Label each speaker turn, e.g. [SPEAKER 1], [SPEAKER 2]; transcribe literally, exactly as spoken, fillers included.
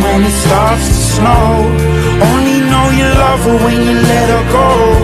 [SPEAKER 1] when it starts to snow. Only know you love her when you let her go.